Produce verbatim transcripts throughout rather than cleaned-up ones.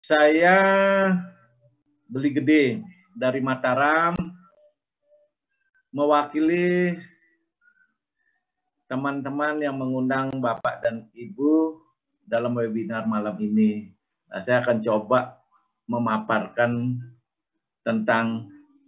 Saya Beli Gede dari Mataram, mewakili teman-teman yang mengundang Bapak dan Ibu dalam webinar malam ini. Nah, saya akan coba memaparkan tentang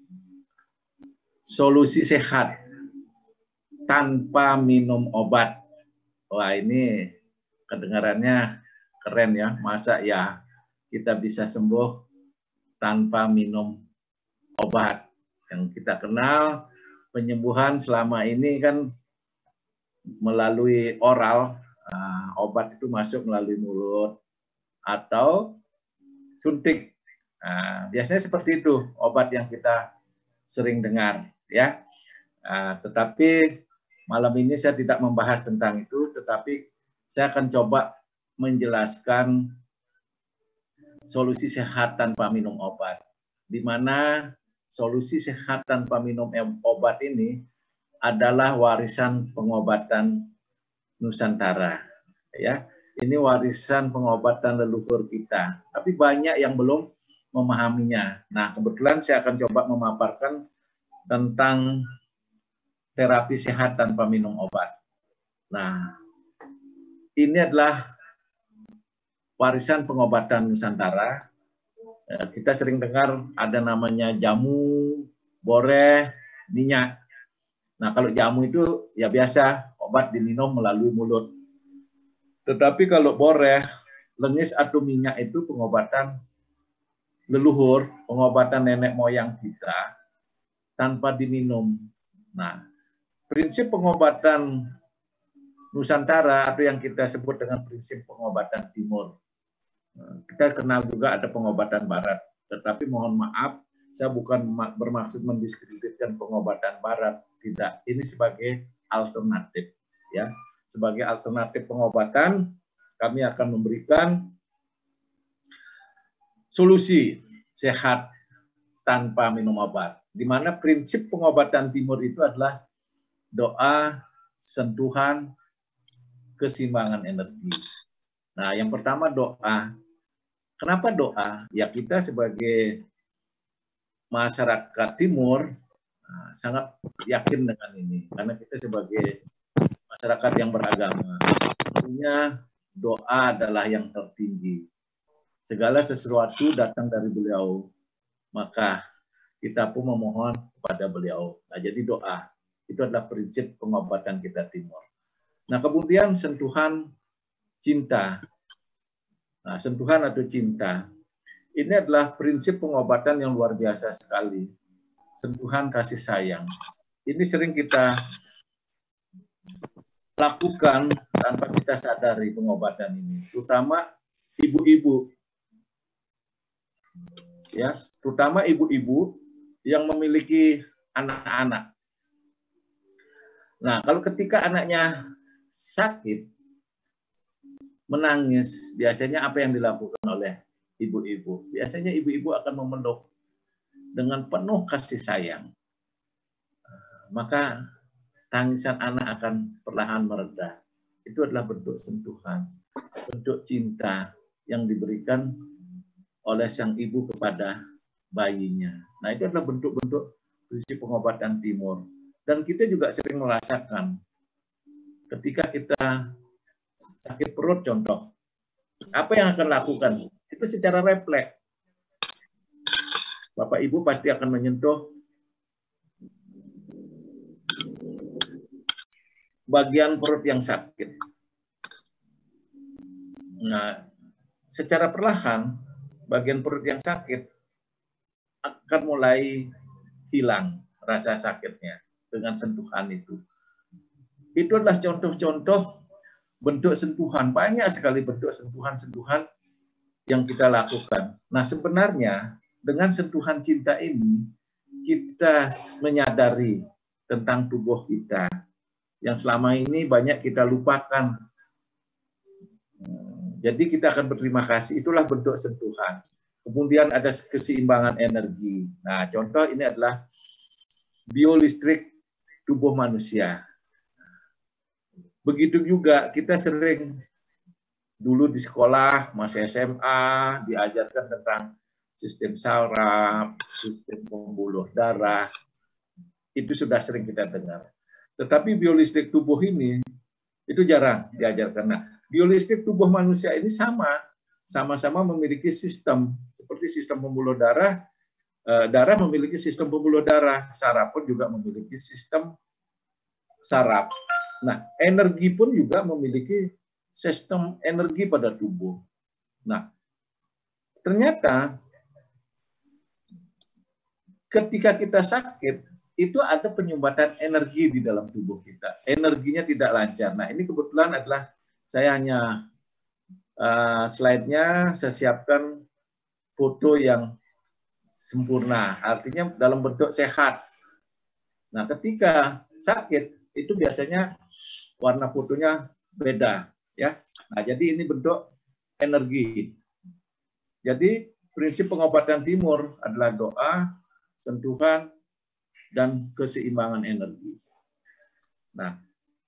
solusi sehat tanpa minum obat. Wah, ini kedengarannya keren ya. Masa ya kita bisa sembuh tanpa minum obat? Yang kita kenal penyembuhan selama ini kan melalui oral, uh, obat itu masuk melalui mulut atau suntik. Nah, biasanya seperti itu obat yang kita sering dengar, ya. Uh, tetapi malam ini saya tidak membahas tentang itu, tetapi saya akan coba menjelaskan solusi sehat tanpa minum obat, di mana solusi sehat tanpa minum obat ini adalah warisan pengobatan Nusantara, ya. Ini warisan pengobatan leluhur kita, tapi banyak yang belum memahaminya. Nah, kebetulan saya akan coba memaparkan tentang terapi sehat tanpa minum obat. Nah, ini adalah warisan pengobatan Nusantara. Kita sering dengar ada namanya jamu, boreh, minyak. Nah, kalau jamu itu ya biasa, obat diminum melalui mulut. Tetapi kalau boreh, lengis atau minyak itu pengobatan leluhur, pengobatan nenek moyang kita tanpa diminum. Nah, prinsip pengobatan Nusantara atau yang kita sebut dengan prinsip pengobatan Timur. Kita kenal juga ada pengobatan Barat, tetapi mohon maaf, saya bukan bermaksud mendiskreditkan pengobatan Barat, tidak. Ini sebagai alternatif, ya. Sebagai alternatif pengobatan, kami akan memberikan solusi sehat tanpa minum obat. Di mana prinsip pengobatan Timur itu adalah doa, sentuhan, keseimbangan energi. Nah, yang pertama doa. Kenapa doa? Ya, kita sebagai masyarakat Timur nah, sangat yakin dengan ini, karena kita sebagai masyarakat yang beragama, tentunya doa adalah yang tertinggi. Segala sesuatu datang dari beliau, maka kita pun memohon kepada beliau. Nah, jadi doa itu adalah prinsip pengobatan kita Timur. Nah, kemudian sentuhan cinta. Nah, sentuhan atau cinta, ini adalah prinsip pengobatan yang luar biasa sekali. Sentuhan kasih sayang. Ini sering kita lakukan tanpa kita sadari pengobatan ini. Terutama ibu-ibu. Ya, terutama ibu-ibu yang memiliki anak-anak. Nah, kalau ketika anaknya sakit, menangis, biasanya apa yang dilakukan oleh ibu-ibu? Biasanya ibu-ibu akan memeluk dengan penuh kasih sayang. Maka tangisan anak akan perlahan mereda. Itu adalah bentuk sentuhan, bentuk cinta yang diberikan oleh sang ibu kepada bayinya. Nah, itu adalah bentuk-bentuk prinsip pengobatan Timur. Dan kita juga sering merasakan ketika kita sakit perut contoh, apa yang akan lakukan? Itu secara refleks. Bapak Ibu pasti akan menyentuh bagian perut yang sakit. Nah, secara perlahan bagian perut yang sakit akan mulai hilang rasa sakitnya dengan sentuhan itu. Itu adalah contoh-contoh bentuk sentuhan, banyak sekali bentuk sentuhan-sentuhan yang kita lakukan. Nah, sebenarnya dengan sentuhan cinta ini, kita menyadari tentang tubuh kita yang selama ini banyak kita lupakan. Jadi kita akan berterima kasih, itulah bentuk sentuhan. Kemudian ada keseimbangan energi. Nah, contoh ini adalah biolistrik tubuh manusia. Begitu juga kita sering dulu di sekolah, masih S M A, diajarkan tentang sistem saraf, sistem pembuluh darah, itu sudah sering kita dengar. Tetapi biolistrik tubuh ini, itu jarang diajarkan. Nah, biolistrik tubuh manusia ini sama, sama-sama memiliki sistem, seperti sistem pembuluh darah, darah memiliki sistem pembuluh darah, saraf pun juga memiliki sistem saraf. Nah, energi pun juga memiliki sistem energi pada tubuh. Nah, ternyata ketika kita sakit, itu ada penyumbatan energi di dalam tubuh kita. Energinya tidak lancar. Nah, ini kebetulan adalah saya hanya uh, slide-nya saya siapkan foto yang sempurna, artinya dalam bentuk sehat. Nah, ketika sakit, itu biasanya warna fotonya beda, ya. Nah, jadi ini bentuk energi. Jadi prinsip pengobatan timur adalah doa, sentuhan, dan keseimbangan energi. Nah,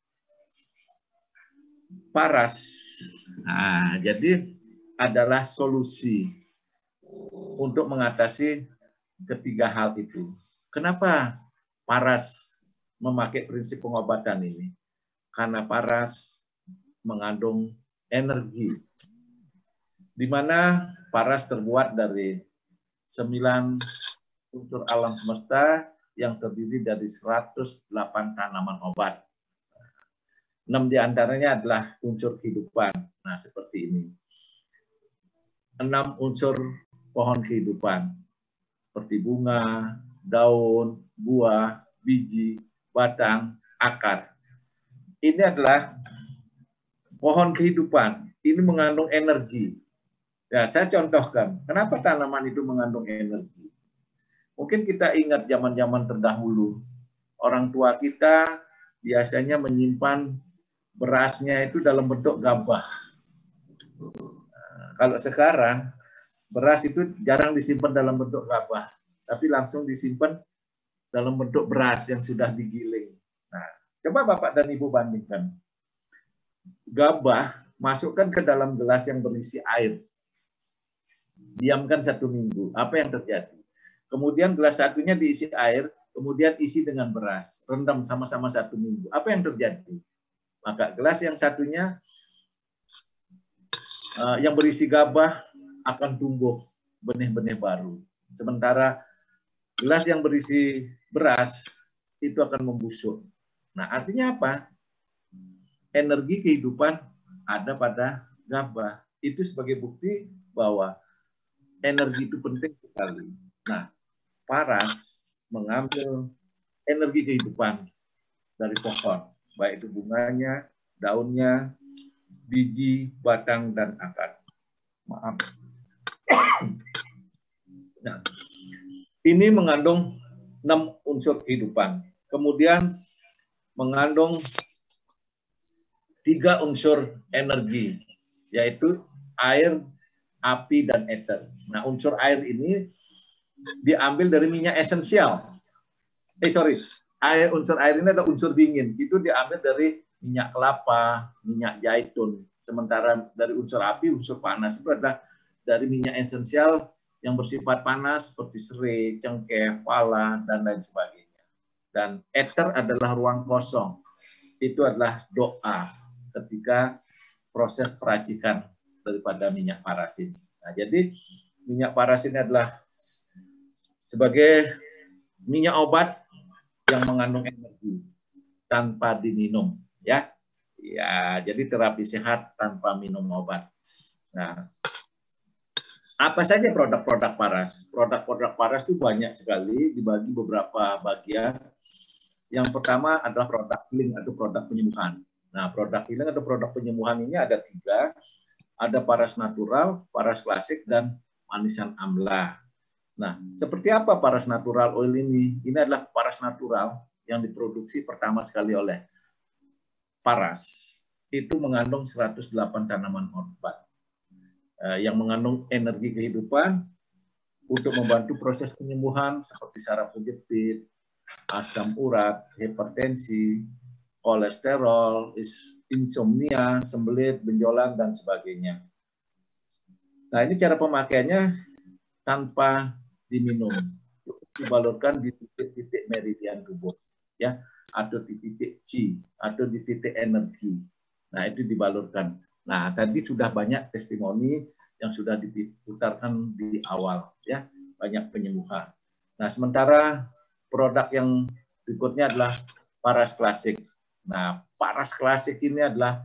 paras, nah, jadi adalah solusi untuk mengatasi ketiga hal itu. Kenapa paras memakai prinsip pengobatan ini? Karena paras mengandung energi, di mana paras terbuat dari sembilan unsur alam semesta yang terdiri dari seratus delapan tanaman obat. Enam diantaranya adalah unsur kehidupan. Nah, seperti ini. Enam unsur pohon kehidupan, seperti bunga, daun, buah, biji, batang, akar. Ini adalah pohon kehidupan. Ini mengandung energi. Ya, saya contohkan, kenapa tanaman itu mengandung energi. Mungkin kita ingat zaman-zaman terdahulu, orang tua kita biasanya menyimpan berasnya itu dalam bentuk gabah. Nah, kalau sekarang, beras itu jarang disimpan dalam bentuk gabah, tapi langsung disimpan dalam bentuk beras yang sudah digiling. Nah, coba Bapak dan Ibu bandingkan. Gabah masukkan ke dalam gelas yang berisi air. Diamkan satu minggu. Apa yang terjadi? Kemudian gelas satunya diisi air, kemudian isi dengan beras. Rendam sama-sama satu minggu. Apa yang terjadi? Maka gelas yang satunya uh, yang berisi gabah akan tumbuh benih-benih baru. Sementara gelas yang berisi beras itu akan membusuk. Nah, artinya apa? Energi kehidupan ada pada gabah. Itu sebagai bukti bahwa energi itu penting sekali. Nah, paras mengambil energi kehidupan dari pohon, baik itu bunganya, daunnya, biji, batang, dan akar. Maaf. Nah, ini mengandung enam unsur kehidupan. Kemudian mengandung tiga unsur energi, yaitu air, api, dan ether. Nah, unsur air ini diambil dari minyak esensial. Eh, sorry. Air, unsur air ini adalah unsur dingin. Itu diambil dari minyak kelapa, minyak zaitun. Sementara dari unsur api, unsur panas itu adalah dari minyak esensial yang bersifat panas seperti serai, cengkeh, pala, dan lain sebagainya. Dan ether adalah ruang kosong. Itu adalah doa ketika proses peracikan daripada minyak paras ini. Nah, jadi minyak paras ini adalah sebagai minyak obat yang mengandung energi tanpa diminum, ya. Ya, jadi terapi sehat tanpa minum obat. Nah, apa saja produk-produk paras? Produk-produk paras itu banyak sekali, dibagi beberapa bagian. Yang pertama adalah produk healing atau produk penyembuhan. Nah, produk healing atau produk penyembuhan ini ada tiga. Ada paras natural, paras klasik, dan manisan amla. Nah, seperti apa paras natural oil ini? Ini adalah paras natural yang diproduksi pertama sekali oleh paras. Itu mengandung seratus delapan tanaman obat yang mengandung energi kehidupan untuk membantu proses penyembuhan seperti saraf kejepit, asam urat, hipertensi, kolesterol, insomnia, sembelit, benjolan, dan sebagainya. Nah, ini cara pemakaiannya tanpa diminum. Dibalurkan di titik-titik meridian tubuh, ya, atau di titik Qi, atau di titik energi. Nah, itu dibalurkan. Nah, tadi sudah banyak testimoni yang sudah diputarkan di awal, ya, banyak penyembuhan. Nah, sementara produk yang berikutnya adalah Paras Klasik. Nah, Paras Klasik ini adalah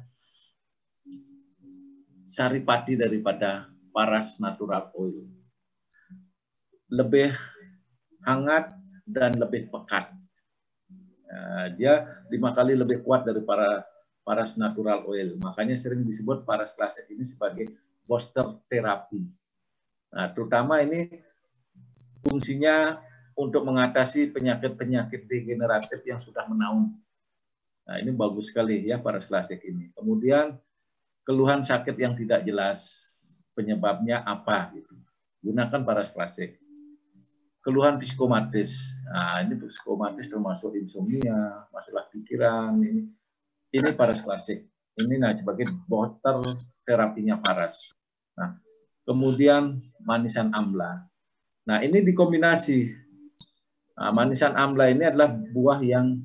saripati daripada Paras Natural Oil. Lebih hangat dan lebih pekat. Nah, dia lima kali lebih kuat daripada Paras Natural Oil. Makanya sering disebut Paras Klasik ini sebagai booster terapi. Nah, terutama ini fungsinya untuk mengatasi penyakit-penyakit degeneratif yang sudah menaun. Nah, ini bagus sekali ya Paras Klasik ini. Kemudian keluhan sakit yang tidak jelas penyebabnya apa gitu. Gunakan Paras Klasik. Keluhan psikomatis. Nah, ini psikomatis termasuk insomnia, masalah pikiran, ini ini Paras Klasik. Ini nah sebagai booster terapinya Paras. Nah, kemudian manisan amla. Nah, ini dikombinasi. Nah, manisan amla ini adalah buah yang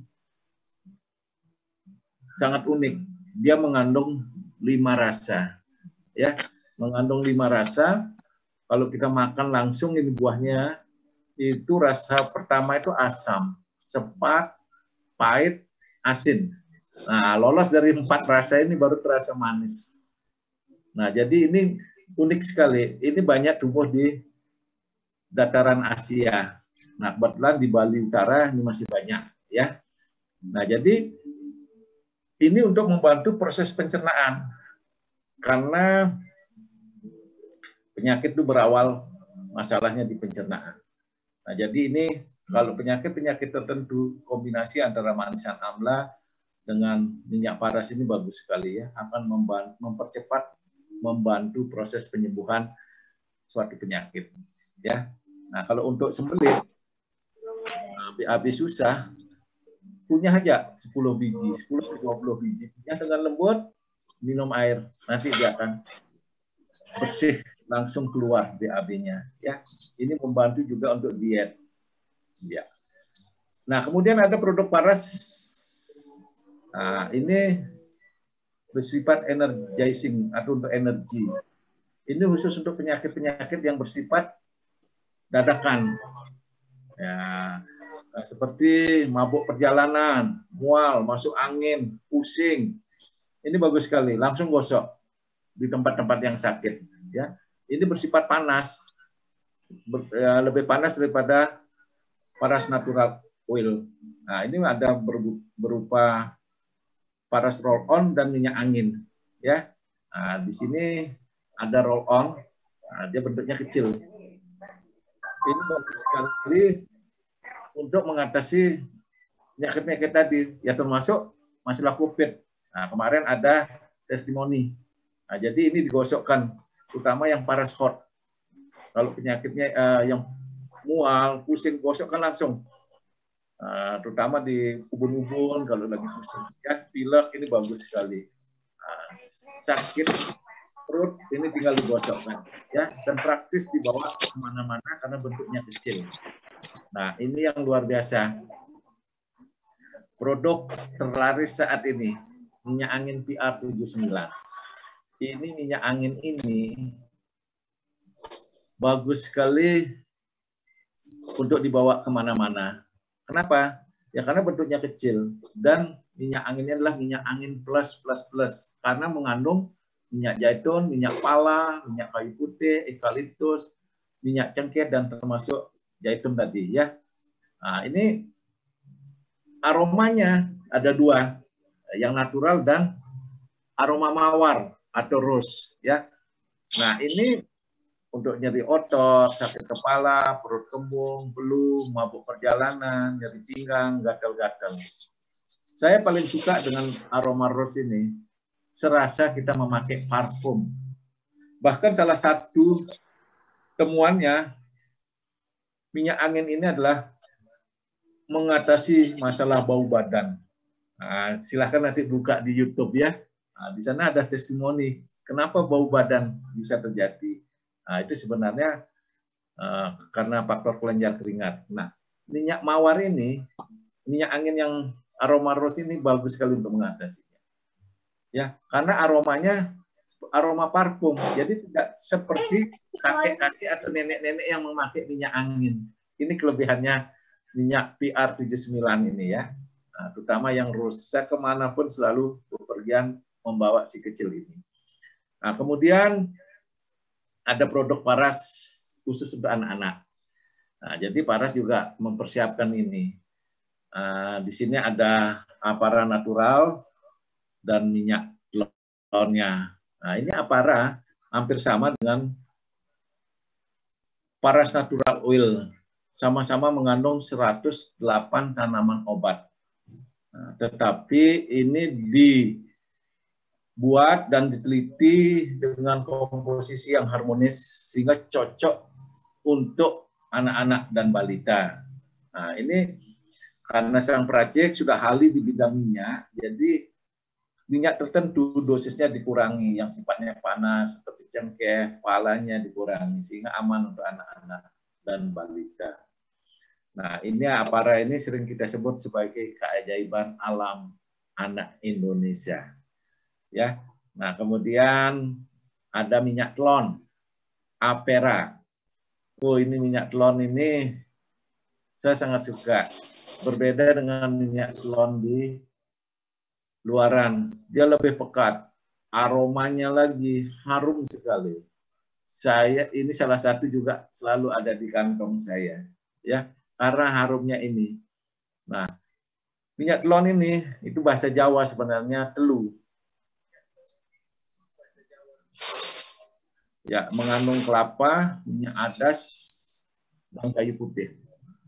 sangat unik. Dia mengandung lima rasa. Ya, mengandung lima rasa. Kalau kita makan langsung ini buahnya, itu rasa pertama itu asam, sepat, pahit, asin. Nah, lolos dari empat rasa ini baru terasa manis. Nah, jadi ini unik sekali. Ini banyak tumbuh di dataran Asia. Nah, kebetulan di Bali Utara ini masih banyak, ya. Nah, jadi ini untuk membantu proses pencernaan. Karena penyakit itu berawal masalahnya di pencernaan. Nah, jadi ini kalau penyakit-penyakit tertentu, kombinasi antara manisan amla dengan minyak paras ini bagus sekali ya, akan membantu, mempercepat, membantu proses penyembuhan suatu penyakit. Ya, nah kalau untuk sembelit, B A B susah, punya aja sepuluh biji, sepuluh sampai dua puluh biji, ya dengan lembut, minum air, nanti dia akan bersih, langsung keluar B A B-nya. Ya, ini membantu juga untuk diet. Ya. Nah, kemudian ada produk paras. Nah, ini bersifat energizing atau untuk energi. Ini khusus untuk penyakit-penyakit yang bersifat dadakan. Ya, nah, seperti mabuk perjalanan, mual, masuk angin, pusing. Ini bagus sekali, langsung gosok di tempat-tempat yang sakit. Ya, ini bersifat panas, ber, ya, lebih panas daripada Paras Natural Oil. Nah, ini ada berupa paras roll on dan minyak angin. Ya, nah, di sini ada roll on, nah, dia bentuknya kecil. Ini bagus sekali untuk mengatasi penyakit-penyakit tadi, ya termasuk masalah COVID. Nah, kemarin ada testimoni. Nah, jadi ini digosokkan, terutama yang paras hot. Kalau penyakitnya uh, yang mual, pusing, gosokkan langsung. Uh, terutama di ubun-ubun kalau lagi pusing. Ya, pilek ini bagus sekali. Uh, sakit perut ini tinggal digosokkan. Ya, dan praktis dibawa kemana-mana karena bentuknya kecil. Nah, ini yang luar biasa. Produk terlaris saat ini, minyak angin P R tujuh puluh sembilan. Ini minyak angin ini bagus sekali untuk dibawa kemana-mana. Kenapa? Ya karena bentuknya kecil dan minyak anginnya adalah minyak angin plus plus plus karena mengandung minyak zaitun, minyak pala, minyak kayu putih, eukaliptus, minyak cengkeh dan termasuk zaitun tadi ya. Nah, ini aromanya ada dua, yang natural dan aroma mawar atau rose ya. Nah, ini untuk nyeri otot, sakit kepala, perut kembung, flu, mabuk perjalanan, nyeri pinggang, gatal-gatal. Saya paling suka dengan aroma rose ini, serasa kita memakai parfum. Bahkan salah satu temuannya, minyak angin ini adalah mengatasi masalah bau badan. Nah, silahkan nanti buka di YouTube ya. Nah, di sana ada testimoni kenapa bau badan bisa terjadi. Nah, itu sebenarnya uh, karena faktor kelenjar keringat. Nah, minyak mawar ini, minyak angin yang aroma rose ini bagus sekali untuk mengatasinya. Ya, karena aromanya aroma parfum. Jadi tidak seperti kakek-kakek atau nenek-nenek yang memakai minyak angin. Ini kelebihannya minyak P R tujuh puluh sembilan ini ya. Nah, terutama yang rusak kemanapun selalu bepergian membawa si kecil ini. Nah, kemudian ada produk Paras khusus untuk anak-anak. Nah, jadi Paras juga mempersiapkan ini. Nah, di sini ada Apara natural dan minyak telurnya. Nah, ini Apara hampir sama dengan Paras natural oil. Sama-sama mengandung seratus delapan tanaman obat. Nah, tetapi ini dibuat dan diteliti dengan komposisi yang harmonis sehingga cocok untuk anak-anak dan balita. Nah, ini karena sang peracik sudah ahli di bidang minyak, jadi minyak tertentu dosisnya dikurangi, yang sifatnya panas seperti cengkeh, palanya dikurangi sehingga aman untuk anak-anak dan balita. Nah, ini Apara ini sering kita sebut sebagai keajaiban alam anak Indonesia. Ya. Nah, kemudian ada minyak telon, Apera. Oh, ini minyak telon ini saya sangat suka. Berbeda dengan minyak telon di luaran. Dia lebih pekat. Aromanya lagi harum sekali. Saya ini salah satu juga selalu ada di kantong saya. Ya. Karena harumnya ini. Nah, minyak telon ini, itu bahasa Jawa sebenarnya telu. Ya, mengandung kelapa, minyak adas, dan kayu putih.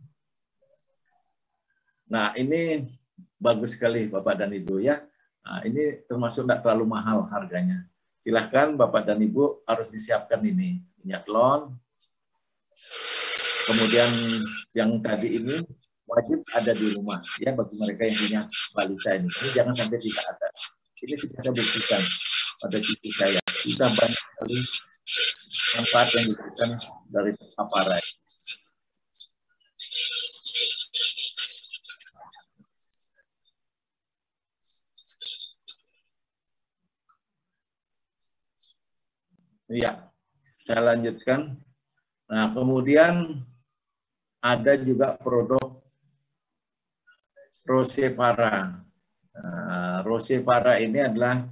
Nah, ini bagus sekali Bapak dan Ibu ya. Nah, ini termasuk tidak terlalu mahal harganya. Silahkan Bapak dan Ibu harus disiapkan ini. Minyak telon, kemudian yang tadi ini wajib ada di rumah ya bagi mereka yang punya balita ini. Ini jangan sampai tidak ada. Ini sudah saya buktikan pada cucu saya. Kita banyak sekali manfaat yang diberikan dari Apara. Iya, saya lanjutkan. Nah, kemudian ada juga produk Rosepara. Nah, Rosepara ini adalah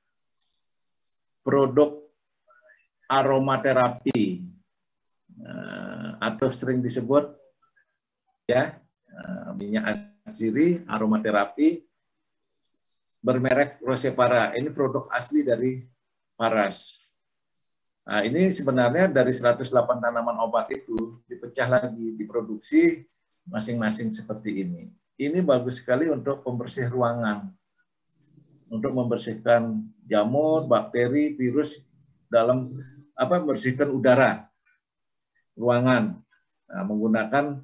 produk aromaterapi uh, atau sering disebut ya uh, minyak asiri aromaterapi bermerek Rosepara. Ini produk asli dari Paras. Nah, ini sebenarnya dari seratus delapan tanaman obat itu dipecah lagi, diproduksi masing-masing seperti ini. Ini bagus sekali untuk pembersih ruangan, untuk membersihkan jamur, bakteri, virus dalam apa membersihkan udara ruangan. Nah, menggunakan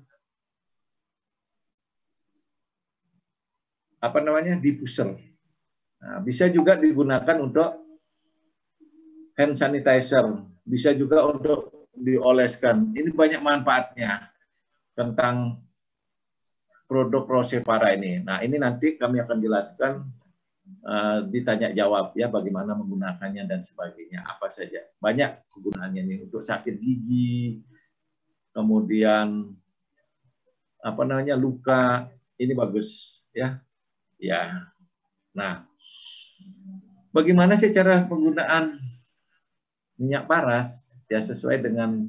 apa namanya diffuser. Nah, bisa juga digunakan untuk hand sanitizer, bisa juga untuk dioleskan. Ini banyak manfaatnya tentang produk Rosepara ini. Nah, ini nanti kami akan jelaskan uh, ditanya jawab ya bagaimana menggunakannya dan sebagainya, apa saja. Banyak kegunaannya ini untuk sakit gigi, kemudian apa namanya luka, ini bagus ya. Ya. Nah, bagaimana sih cara penggunaan minyak Paras? Ya sesuai dengan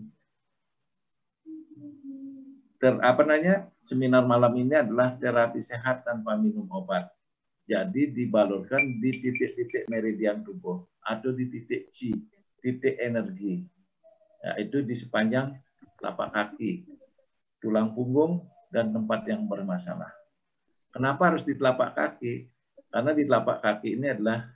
ter, apa namanya seminar malam ini adalah terapi sehat tanpa minum obat. Jadi dibalurkan di titik-titik meridian tubuh atau di titik C, titik energi. Ya, itu di sepanjang telapak kaki, tulang punggung dan tempat yang bermasalah. Kenapa harus di telapak kaki? Karena di telapak kaki ini adalah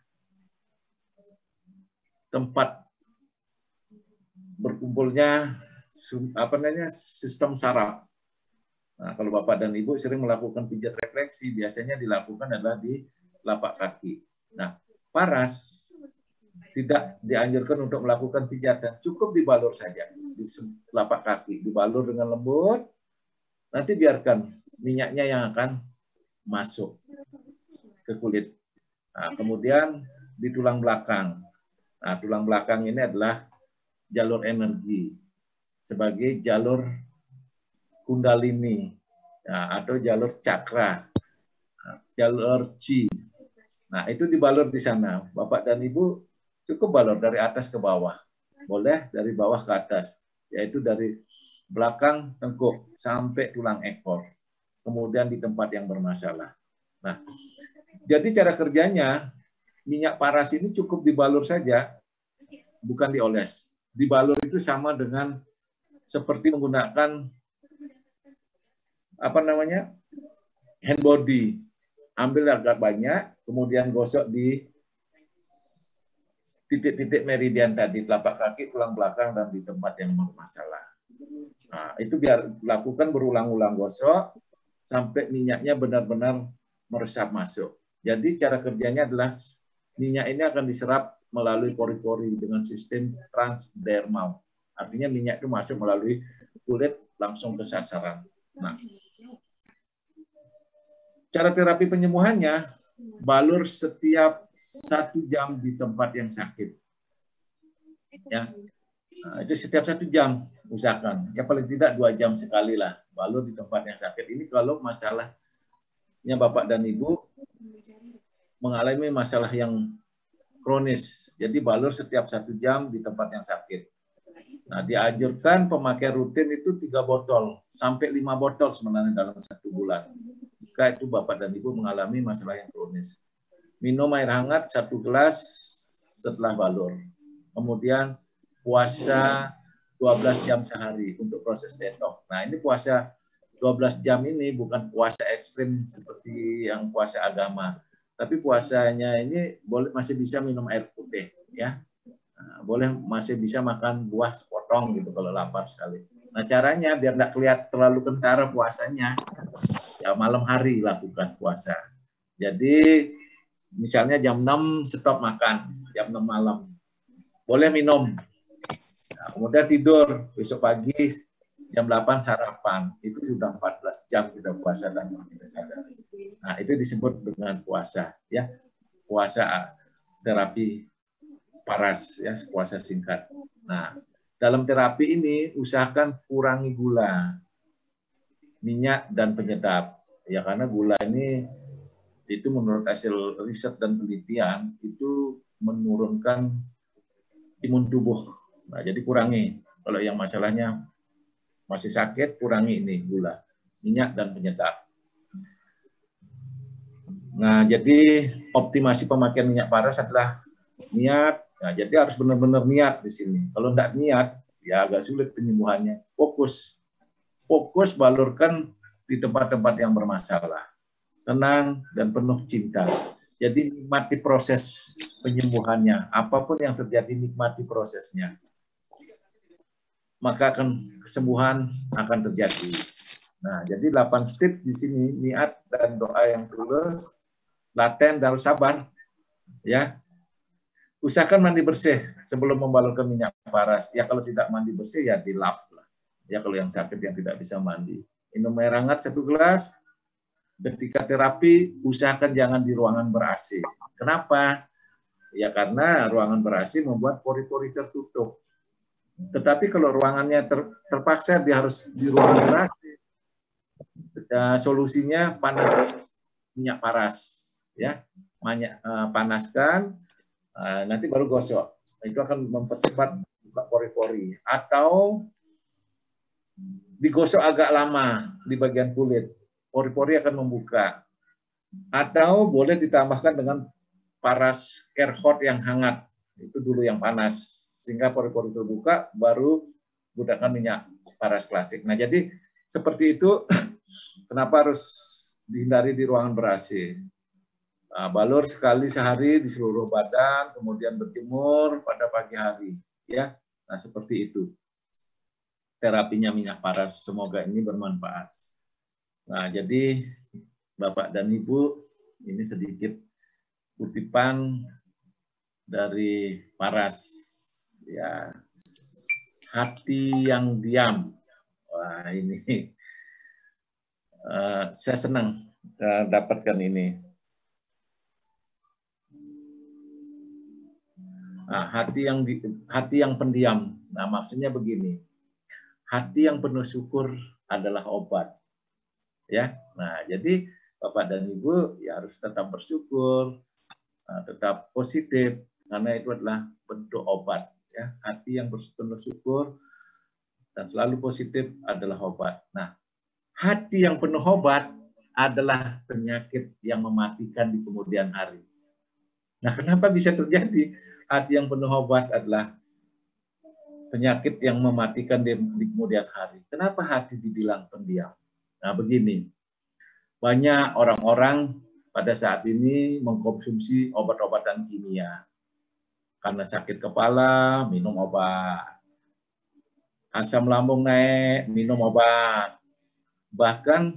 tempat berkumpulnya apa namanya sistem saraf. Nah, kalau Bapak dan Ibu sering melakukan pijat refleksi, biasanya dilakukan adalah di telapak kaki. Nah, paras tidak dianjurkan untuk melakukan pijatan, cukup dibalur saja di telapak kaki, dibalur dengan lembut. Nanti biarkan minyaknya yang akan masuk ke kulit. Nah, kemudian di tulang belakang. Nah, tulang belakang ini adalah jalur energi sebagai jalur kundalini, nah, atau jalur cakra, jalur chi. Nah, itu dibalur di sana. Bapak dan Ibu cukup balur dari atas ke bawah. Boleh dari bawah ke atas, yaitu dari belakang tengkuk sampai tulang ekor. Kemudian di tempat yang bermasalah. Nah, jadi cara kerjanya, minyak paras ini cukup dibalur saja, bukan dioles. Dibalur itu sama dengan seperti menggunakan apa namanya hand body. Ambil agak banyak, kemudian gosok di titik-titik meridian tadi, telapak kaki, tulang belakang, dan di tempat yang bermasalah. Nah, itu biar lakukan berulang-ulang gosok sampai minyaknya benar-benar meresap masuk. Jadi cara kerjanya adalah minyak ini akan diserap melalui pori-pori dengan sistem transdermal. Artinya minyak itu masuk melalui kulit langsung ke sasaran. Nah, cara terapi penyembuhannya, balur setiap satu jam di tempat yang sakit. Ya, nah, itu setiap satu jam usahakan. Ya paling tidak dua jam sekali lah balur di tempat yang sakit. Ini kalau masalahnya Bapak dan Ibu mengalami masalah yang kronis. Jadi balur setiap satu jam di tempat yang sakit. Nah, dianjurkan pemakaian rutin itu tiga botol sampai lima botol sebenarnya dalam satu bulan. Jika itu Bapak dan Ibu mengalami masalah yang kronis. Minum air hangat satu gelas setelah balur. Kemudian puasa dua belas jam sehari untuk proses detox. Nah, ini puasa dua belas jam ini bukan puasa ekstrim seperti yang puasa agama. Tapi puasanya ini boleh masih bisa minum air putih, ya. Nah, boleh masih bisa makan buah sepotong gitu kalau lapar sekali. Nah, caranya biar nggak kelihatan terlalu kentara puasanya, ya malam hari lakukan puasa. Jadi misalnya jam enam stop makan, jam enam malam. Boleh minum. Nah, kemudian tidur, besok pagi jam delapan sarapan. Itu sudah empat belas jam kita puasa dan tidak sadar. Nah, itu disebut dengan puasa, ya. Puasa terapi paras, ya, puasa singkat. Nah, dalam terapi ini usahakan kurangi gula, minyak dan penyedap. Ya, karena gula ini itu menurut hasil riset dan penelitian itu menurunkan imun tubuh. Nah, jadi kurangi. Kalau yang masalahnya masih sakit, kurangi ini gula, minyak dan penyedap. Nah, jadi optimasi pemakaian minyak paras adalah niat. Nah, jadi harus benar-benar niat di sini. Kalau tidak niat, ya agak sulit penyembuhannya. Fokus. Fokus balurkan di tempat-tempat yang bermasalah. Tenang dan penuh cinta. Jadi nikmati proses penyembuhannya. Apapun yang terjadi, nikmati prosesnya. Maka akan kesembuhan akan terjadi. Nah, jadi delapan step di sini, niat dan doa yang tulus, laten dan sabar, ya. Usahakan mandi bersih sebelum membalurkan minyak paras. Ya kalau tidak mandi bersih ya dilap lah. Ya kalau yang sakit yang tidak bisa mandi. Minum air hangat satu gelas. Ketika terapi usahakan jangan di ruangan ber-A C. Kenapa? Ya karena ruangan ber-A C membuat pori-pori tertutup. Tetapi kalau ruangannya ter, terpaksa dia harus di ruangan ber-A C. Ya, solusinya panaskan minyak paras, ya. Banyak, uh, panaskan. Nah, nanti baru gosok. Itu akan mempercepat buka pori-pori. Atau digosok agak lama di bagian kulit. Pori-pori akan membuka. Atau boleh ditambahkan dengan paras kerhot yang hangat. Itu dulu yang panas. Sehingga pori-pori terbuka, baru gunakan minyak paras klasik. Nah, jadi seperti itu. Kenapa harus dihindari di ruangan ber-A C? Nah, balur sekali sehari di seluruh badan, kemudian berjemur pada pagi hari, ya. Nah, seperti itu terapinya minyak paras. Semoga ini bermanfaat. Nah, jadi Bapak dan Ibu, ini sedikit kutipan dari Paras, ya, hati yang diam. Wah, ini uh, saya senang uh, dapatkan ini. Nah, hati yang di, hati yang pendiam. Nah, maksudnya begini, hati yang penuh syukur adalah obat, ya. Nah, jadi Bapak dan Ibu ya harus tetap bersyukur, uh, tetap positif, karena itu adalah bentuk obat, ya. Hati yang penuh syukur dan selalu positif adalah obat. Nah, hati yang penuh obat adalah penyakit yang mematikan di kemudian hari. Nah, kenapa bisa terjadi? Hati yang penuh obat adalah penyakit yang mematikan di, di kemudian hari. Kenapa hati dibilang pendiam? Nah, begini, banyak orang-orang pada saat ini mengkonsumsi obat-obatan kimia. Karena sakit kepala, minum obat. Asam lambung naik, minum obat. Bahkan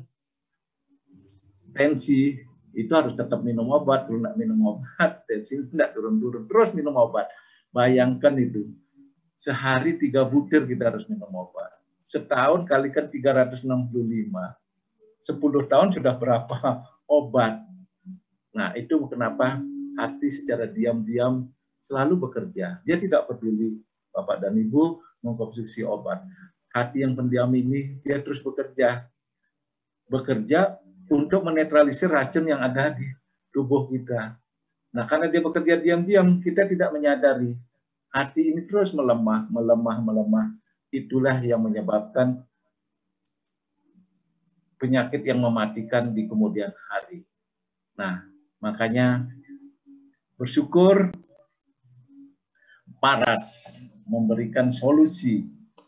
tensi itu harus tetap minum obat, kalau nggak minum obat, tensi tidak turun-turun, terus minum obat. Bayangkan itu, sehari tiga butir kita harus minum obat. Setahun kalikan tiga ratus enam puluh lima, sepuluh tahun sudah berapa obat. Nah, itu kenapa hati secara diam-diam selalu bekerja. Dia tidak peduli Bapak dan Ibu mengkonsumsi obat. Hati yang pendiam ini, dia terus bekerja. Bekerja untuk menetralisir racun yang ada di tubuh kita. Nah, karena dia bekerja diam-diam, kita tidak menyadari. Hati ini terus melemah, melemah, melemah. Itulah yang menyebabkan penyakit yang mematikan di kemudian hari. Nah, makanya bersyukur Paras memberikan solusi.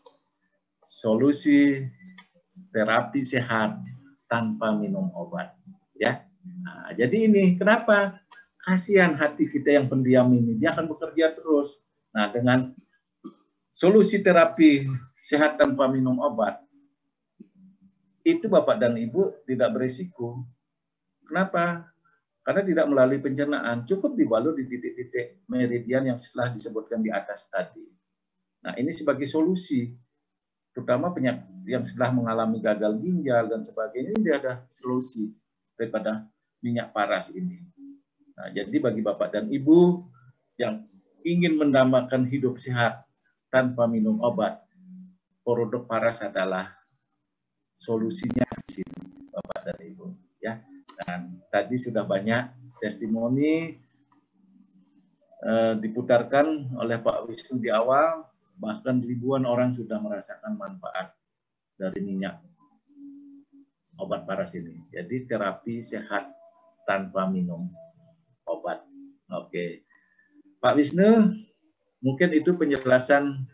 Solusi terapi sehat tanpa minum obat, ya. Nah, jadi ini kenapa kasihan hati kita yang pendiam ini, dia akan bekerja terus. Nah, dengan solusi terapi sehat tanpa minum obat, itu Bapak dan Ibu tidak berisiko. Kenapa? Karena tidak melalui pencernaan, cukup dibalut di titik-titik meridian yang setelah disebutkan di atas tadi. Nah, ini sebagai solusi, terutama penyakit yang setelah mengalami gagal ginjal dan sebagainya, ini ada solusi daripada minyak paras ini. Nah, jadi bagi Bapak dan Ibu yang ingin mendambakan hidup sehat tanpa minum obat, produk paras adalah solusinya di sini, Bapak dan Ibu. Ya, dan tadi sudah banyak testimoni eh, diputarkan oleh Pak Wisnu di awal, bahkan ribuan orang sudah merasakan manfaat dari minyak obat paras ini. Jadi terapi sehat tanpa minum obat. Oke, Pak Wisnu, mungkin itu penjelasan